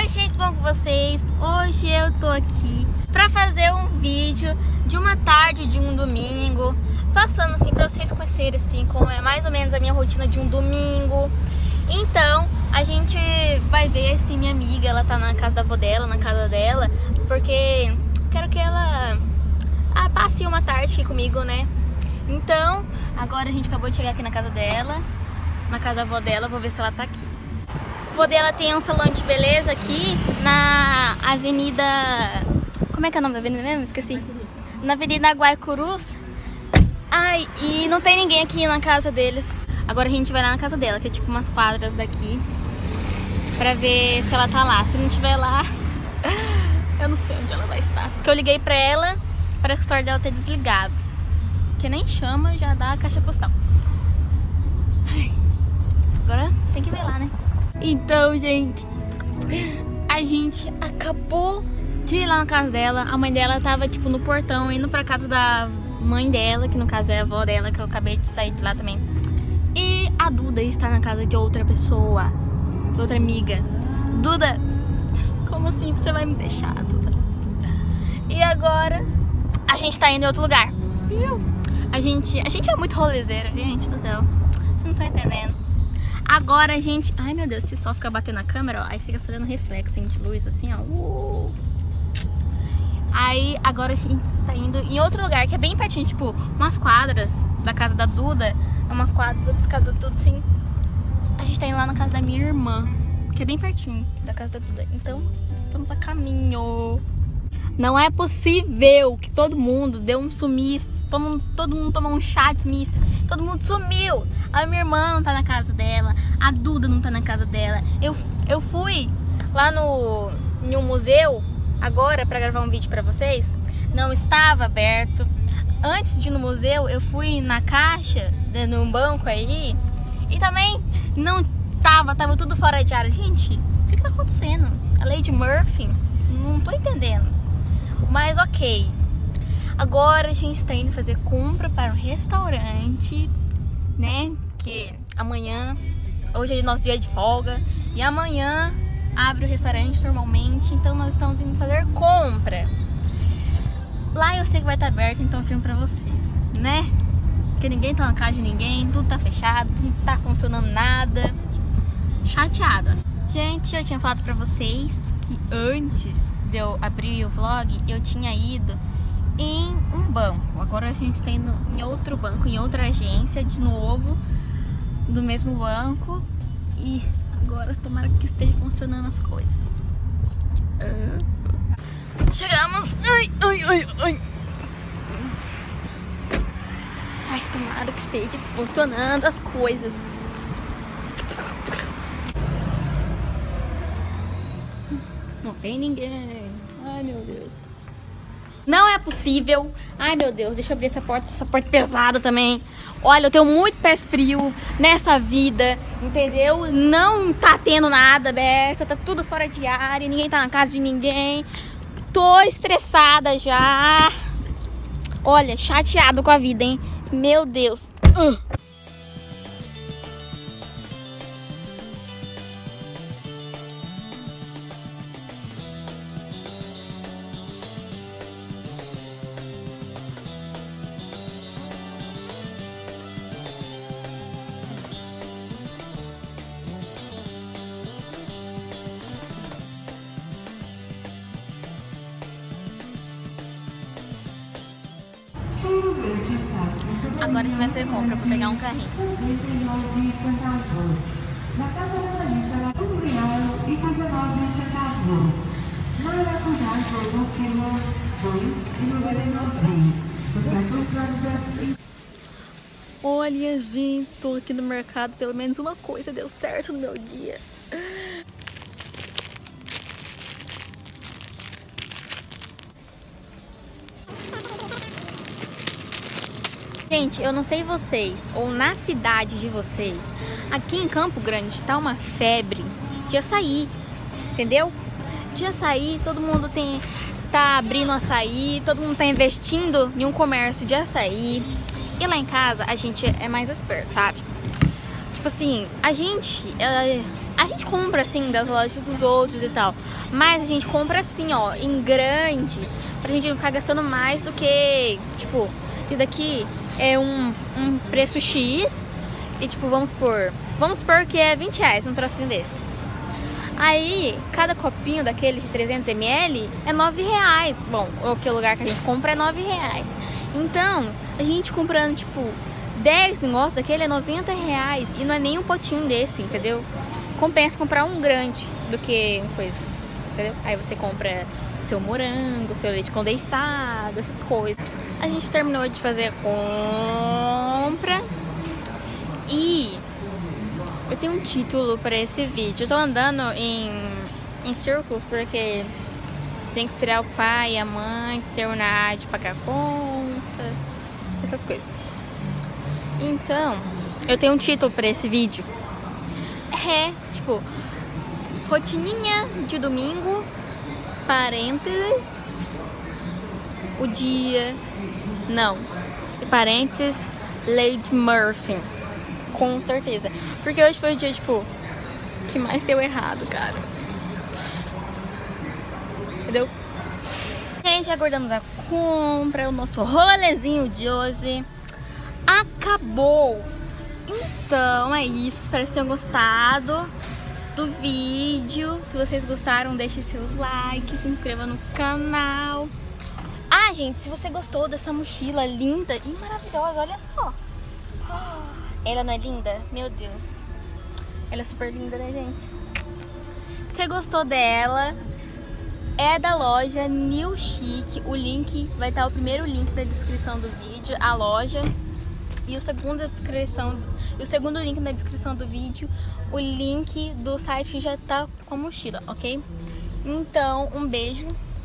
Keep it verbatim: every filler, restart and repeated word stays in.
Oi gente, tudo bom com vocês? Hoje eu tô aqui pra fazer um vídeo de uma tarde de um domingo, passando assim pra vocês conhecerem assim como é mais ou menos a minha rotina de um domingo. Então a gente vai ver assim, minha amiga, ela tá na casa da avó dela, na casa dela, porque quero que ela ah, passe uma tarde aqui comigo, né? Então agora a gente acabou de chegar aqui na casa dela, na casa da avó dela, vou ver se ela tá aqui. A avó dela tem um salão de beleza aqui na avenida... Como é que é o nome da avenida mesmo? Esqueci. Na avenida Guaicurus. Ai, e não tem ninguém aqui na casa deles. Agora a gente vai lá na casa dela, que é tipo umas quadras daqui, pra ver se ela tá lá. Se não tiver lá, eu não sei onde ela vai estar. Porque eu liguei pra ela, parece que o celular dela tá desligado. Que nem chama, já dá a caixa postal. Ai, agora tem que ver lá, né? Então, gente, a gente acabou de ir lá na casa dela. A mãe dela tava, tipo, no portão, indo pra casa da mãe dela, que no caso é a avó dela, que eu acabei de sair de lá também. E a Duda está na casa de outra pessoa, de outra amiga. Duda, como assim você vai me deixar, Duda? E agora a gente tá indo em outro lugar. Viu? A gente, a gente é muito rolezeiro, gente do céu. Você não tá entendendo. Agora a gente... Ai, meu Deus, se só ficar batendo na câmera, ó, aí fica fazendo reflexo de luz, assim, ó. Uh. Aí, agora a gente está indo em outro lugar, que é bem pertinho, tipo, umas quadras da casa da Duda. É uma quadra da casa da Duda, assim. A gente tá indo lá na casa da minha irmã, que é bem pertinho da casa da Duda. Então, estamos a caminho. Não é possível que todo mundo deu um sumiço, todo mundo, todo mundo tomou um chá de sumiço, todo mundo sumiu. A minha irmã não tá na casa dela, a Duda não tá na casa dela. Eu, eu fui lá no em um museu agora pra gravar um vídeo pra vocês, não estava aberto. Antes de ir no museu, eu fui na caixa, num banco aí, e também não tava, tava tudo fora de área. Gente, o que que tá acontecendo? A Lady Murphy? Não tô entendendo. Mas ok, agora a gente tá indo fazer compra para um restaurante, né? Que amanhã, hoje é nosso dia de folga, e amanhã abre o restaurante normalmente, então nós estamos indo fazer compra. Lá eu sei que vai estar aberto, então eu filmo pra vocês, né? Porque ninguém tá na casa de ninguém, tudo tá fechado, tudo não tá funcionando nada. Chateada. Gente, eu tinha falado pra vocês que antes de eu abrir o vlog, eu tinha ido em um banco. Agora a gente tá indo em outro banco, em outra agência, de novo, do mesmo banco. E agora tomara que esteja funcionando as coisas. Chegamos! Ai, ai, ai, ai! Ai, tomara que esteja funcionando as coisas. Não tem ninguém. Ai, meu Deus. Não é possível. Ai, meu Deus. Deixa eu abrir essa porta. Essa porta é pesada também. Olha, eu tenho muito pé frio nessa vida, entendeu? Não tá tendo nada aberto. Tá tudo fora de área. Ninguém tá na casa de ninguém. Tô estressada já. Olha, chateado com a vida, hein? Meu Deus. Uh. Agora a gente vai fazer compra pra pegar um carrinho. Na casa da Vanessa era um real e dezenove centavos. Maracujá jogou quilo dois e noventa e nove. Olha, gente, estou aqui no mercado. Pelo menos uma coisa deu certo no meu dia. Gente, eu não sei vocês, ou na cidade de vocês, aqui em Campo Grande tá uma febre de açaí, entendeu? De açaí, todo mundo tem, tá abrindo açaí, todo mundo tá investindo em um comércio de açaí. E lá em casa a gente é mais esperto, sabe? Tipo assim, a gente, a gente compra assim das lojas dos outros e tal. Mas a gente compra assim, ó, em grande, pra gente não ficar gastando mais do que, tipo, isso daqui é um, um preço X e, tipo, vamos por, vamos supor que é vinte reais um trocinho desse. Aí, cada copinho daquele de trezentos mililitros é nove reais. Bom, o lugar que a gente compra é nove reais. Então, a gente comprando, tipo, dez negócios daquele é noventa reais. E não é nem um potinho desse, entendeu? Compensa comprar um grande do que uma coisa, entendeu? Aí você compra o seu morango, o seu leite condensado, essas coisas. A gente terminou de fazer a compra e eu tenho um título para esse vídeo. Eu tô andando em, em círculos porque tem que esperar o pai e a mãe terminar de pagar a conta, essas coisas. Então, eu tenho um título para esse vídeo. É, tipo, rotininha de domingo, parênteses, o dia, não, parênteses, Lady Murphy, com certeza. Porque hoje foi o dia, tipo, que mais deu errado, cara. Entendeu? Gente, aguardamos a compra, o nosso rolezinho de hoje acabou. Então é isso, espero que vocês tenham gostado do vídeo. Se vocês gostaram, deixe seu like, se inscreva no canal. Ah, gente, se você gostou dessa mochila linda e maravilhosa, olha só. Ela não é linda? Meu Deus. Ela é super linda, né, gente? Se você gostou dela, é da loja New Chic. O link vai estar, o primeiro link na descrição do vídeo, a loja. E o segundo, descrição, e o segundo link na descrição do vídeo, o link do site que já tá com a mochila, ok? Então, um beijo